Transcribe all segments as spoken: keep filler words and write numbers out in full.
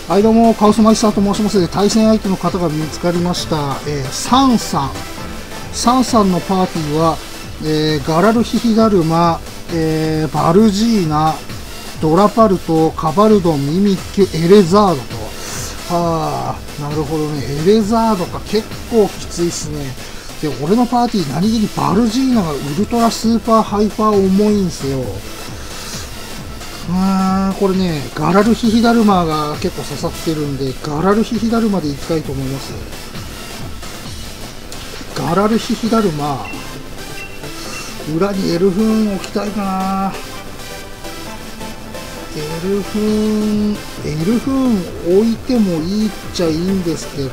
はい、どうも、カオスマイスターと申します。対戦相手の方が見つかりました。えー、サンさん。サンさんのパーティーは、えー、ガラルヒヒダルマ、えー、バルジーナ、ドラパルト、カバルドン、ミミッキュ、エレザードと。はあ、なるほどね。エレザードか。結構きついっすね。で、俺のパーティー、何気にバルジーナがウルトラスーパーハイパー重いんすよ。あーこれね、ガラルヒヒダルマが結構刺さってるんで、ガラルヒヒダルマでいきたいと思います。ガラルヒヒダルマ、裏にエルフーン置きたいかな。エルフーン、エルフーン置いてもいいっちゃいいんですけど、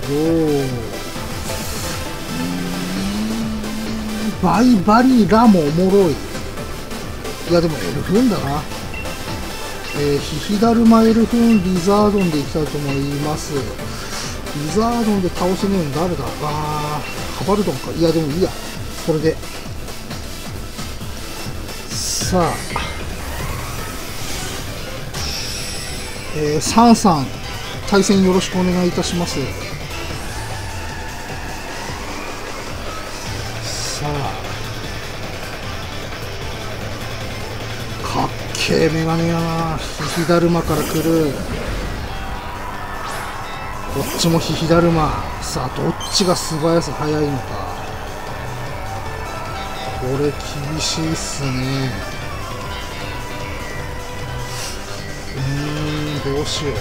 バイバリラもおもろい。いやでもエルフーンだな。えー、ヒヒダルマエルフーンリザードンでいきたいと思います。リザードンで倒せねえの誰だ。あーカバルドンか。いやでもいいや、これで。さあ、えー、サンさん対戦よろしくお願いいたします。さあ、かっけえメガネやな。ヒヒダルマから来る。こっちもヒヒダルマ。さあ、どっちが素早さ速いのか。これ厳しいっすね。うーん、どうしよう。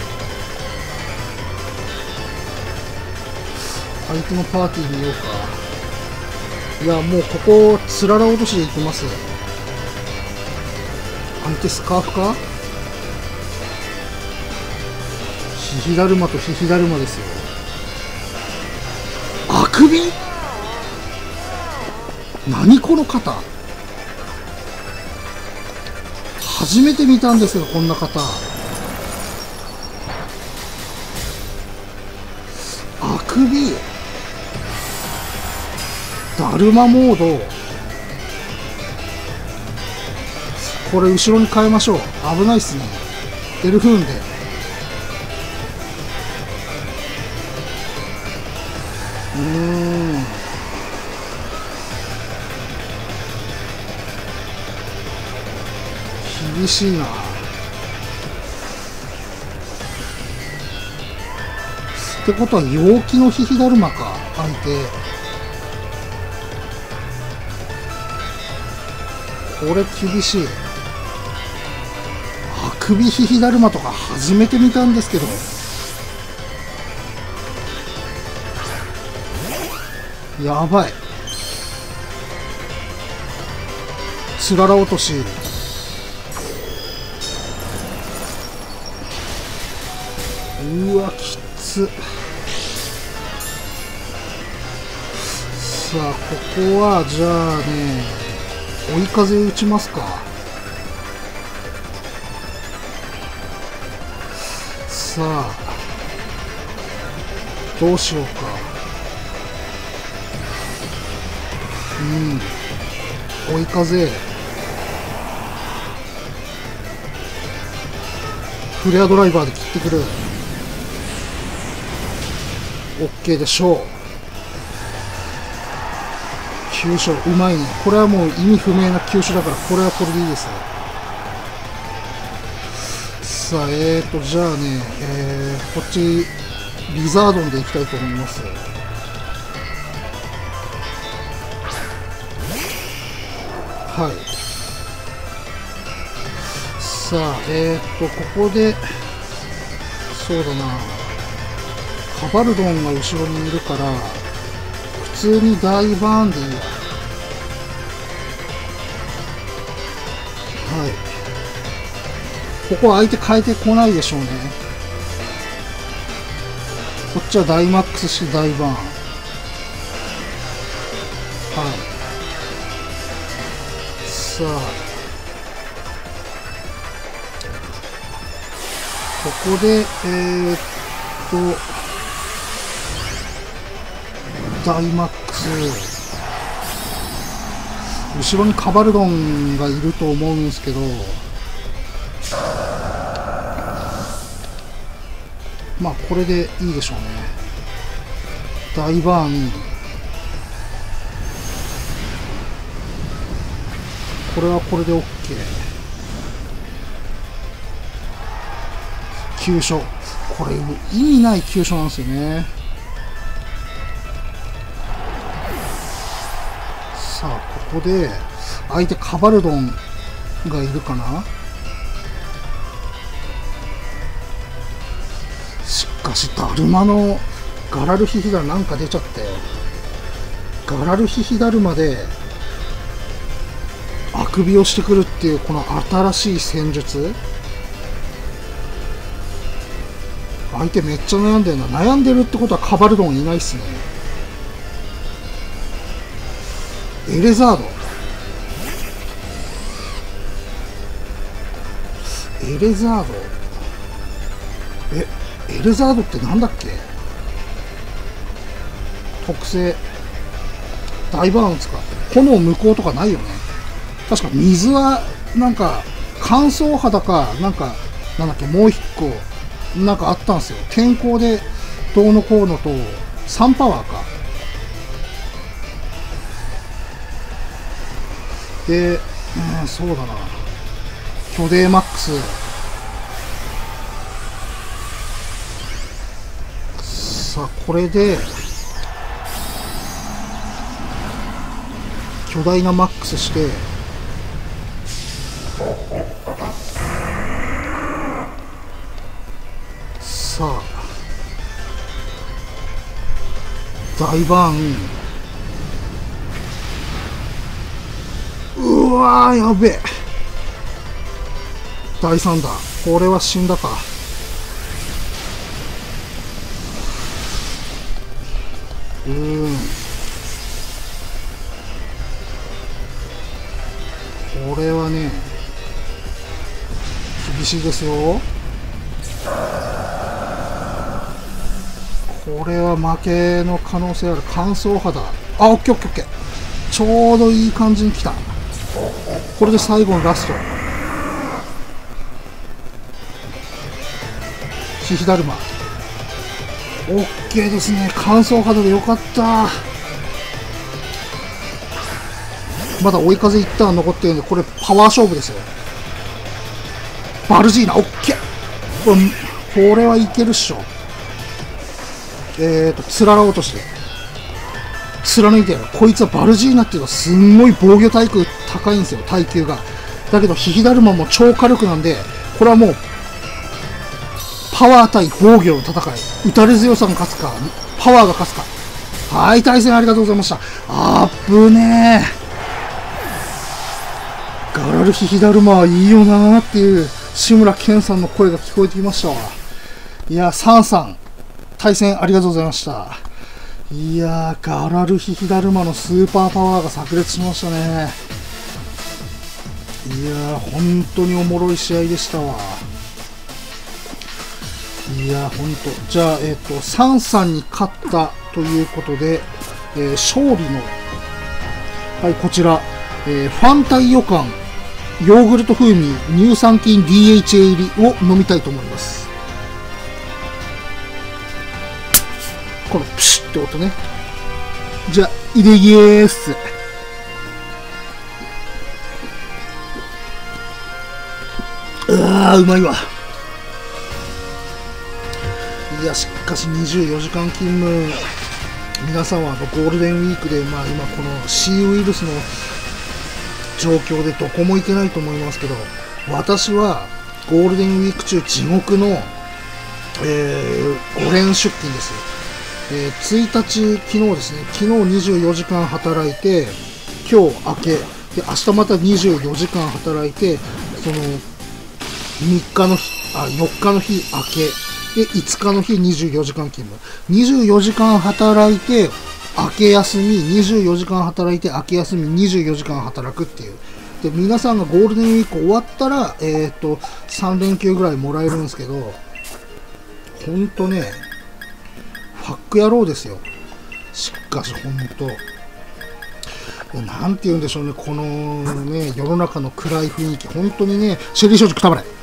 相手のパーティー見ようか。いや、もうここつらら落としでいきます。相手スカーフか。ヒヒダルマとヒヒダルマですよ。あくび。何この肩。初めて見たんですが、こんな肩。あくび。だるまモード。これ後ろに変えましょう。危ないっすね。エルフーンで。うーん。厳しいな。ってことは陽気のヒヒダルマか、相手。これ厳しい。あくびヒヒダルマとか初めて見たんですけど。やばい。つらら落とし。うわきつ。さあ、ここはじゃあね、追い風打ちますか。さあ、どうしようか。うん、追い風。フレアドライバーで切ってくる。OK でしょう。急所うまいね。これはもう意味不明な急所だから、これはこれでいいですね。さあ、えーとじゃあね、えー、こっちリザードンでいきたいと思います。はい。さあ、えーとここでそうだな、カバルドンが後ろにいるから普通に大バーンでいいや。はい。ここは相手変えてこないでしょうね。こっちは大マックスして大バーン。はい。さあ、ここでえー、っと大マックス。後ろにカバルドンがいると思うんですけど、 まあこれでいいでしょうね。大バーン、これはこれで OK。 急所、これ意味ない急所なんですよね。さあここで相手カバルドンがいるかな。しかしダルマのガラルヒヒダルなんか出ちゃって、ガラルヒヒダルマであくびをしてくるっていうこの新しい戦術。相手めっちゃ悩んでるな。悩んでるってことはカバルドンいないっすね。エレザード、エレザード、えエレザードってなんだっけ。特性大バーン打つか。炎無効とかないよね。確か水はなんか乾燥肌かなんかなんだっけ、もう一個なんかあったんですよ。天候でどうのこうのとさんパワーかで、うん、そうだな、巨デーマックス。さあこれで巨大なマックスして、さあ大バーン、うわーやべえ、だいさんだ。これは死んだか。うーん、これはね厳しいですよ。これは負けの可能性ある。乾燥肌、あ、オッケーオッケーオッケー、ちょうどいい感じに来た。これで最後のラスト、ヒヒダルマ、オッケーですね。乾燥肌でよかった。まだ追い風一旦残ってるんで、これパワー勝負ですよ。バルジーナ、オッケー、これ、これはいけるっしょ。えーと、つらら落として、貫いてやる。こいつはバルジーナっていうのはすんごい防御耐久高いんですよ、耐久が。だけど、ヒヒダルマも超火力なんで、これはもう、パワー対防御の戦い。打たれ強さが勝つか、パワーが勝つか。はい、対戦ありがとうございました。あぶねえ。ガラルヒヒダルマはいいよなーっていう志村けんさんの声が聞こえてきましたわ。いや、サンさん、対戦ありがとうございました。いやー、ガラルヒヒダルマのスーパーパワーが炸裂しましたね。いやー、本当におもろい試合でしたわ。いやー、本当。じゃあ、えっと、サンさんに勝ったということで、えー、勝利の、はい、こちら、えー、ファンタイ予感、ヨーグルト風味、乳酸菌 ディーエイチエー 入りを飲みたいと思います。このプシュって音ね。じゃあ、いでぎーっす。うわー、うまいわ。いや、しかしにじゅうよじかん勤務、皆さんはゴールデンウィークで、まあ今この C ウイルスの状況でどこも行けないと思いますけど、私はゴールデンウィーク中地獄の、えー、ご連出勤です。えー、ついたち、昨日ですね、昨日にじゅうよじかん働いて、今日明け、で明日またにじゅうよじかん働いて、そのみっかの日、あ、よっかの日明け、でいつかの日にじゅうよじかん勤務。にじゅうよじかん働いて、明け休み、にじゅうよじかん働いて、明け休み、にじゅうよじかん働くっていう。で、皆さんがゴールデンウィーク終わったら、えっと、さん連休ぐらいもらえるんですけど、ほんとね、ファック野郎ですよ。しかし、ほんと。なんて言うんでしょうね、このね、世の中の暗い雰囲気、本当にね、シェリー少女くたばれ。